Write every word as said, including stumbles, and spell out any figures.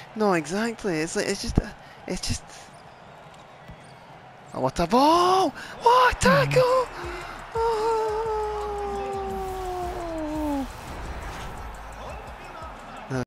No, exactly. It's like, it's just, it's just. Oh, what a ball! What a tackle! Oh.